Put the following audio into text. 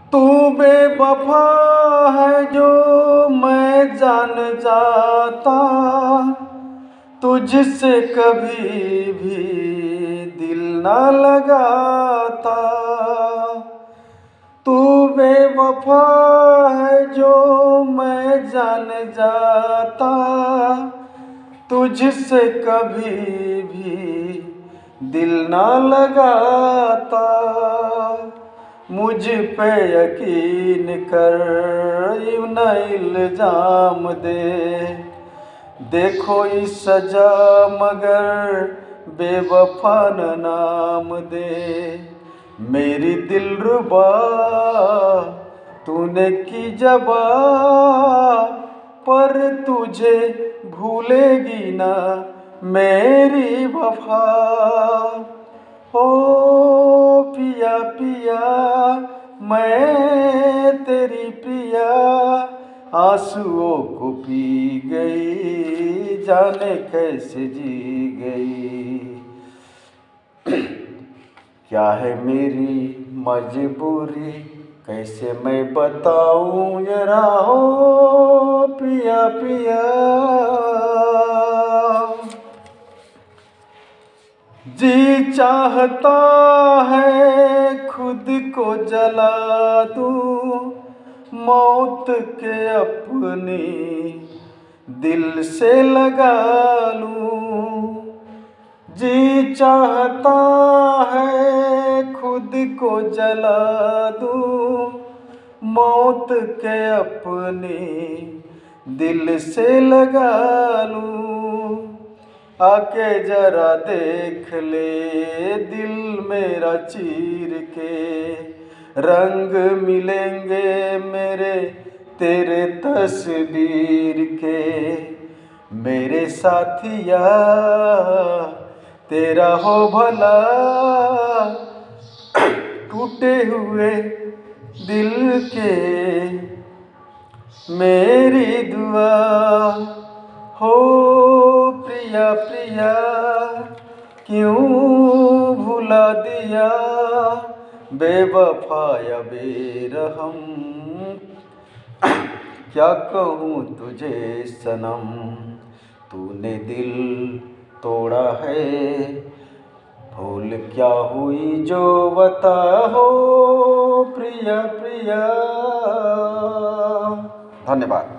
तू बेवफा है जो मैं जान जाता, तुझसे कभी भी दिल ना लगाता। तू बेवफा है जो मैं जान जाता, तुझसे कभी भी दिल ना लगाता। मुझ पे यकीन कर, यूं न इल्जाम दे, देखो इस सजा मगर बेवफा न नाम दे। मेरी दिलरुबा तूने की जबा, पर तुझे भूलेगी ना मेरी वफा। हो पिया पिया मैं तेरी पिया, आंसुओं को पी गई, जाने कैसे जी गई। क्या है मेरी मजबूरी, कैसे मैं बताऊं जरा, हो पिया पिया। जी चाहता है खुद को जला दूं, मौत के अपनी दिल से लगा लूं। जी चाहता है खुद को जला दूं, मौत के अपनी दिल से लगा लूं। आके जरा देख ले दिल मेरा चीर के, रंग मिलेंगे मेरे तेरे तस्वीर के। मेरे साथिया तेरा हो भला, टूटे हुए दिल के मेरी दुआ। हो प्रिया प्रिया क्यों भुला दिया, बेवफा या बेरहम क्या कहूँ तुझे सनम। तूने दिल तोड़ा है, भूल क्या हुई जो बता, हो प्रिया प्रिया। धन्यवाद।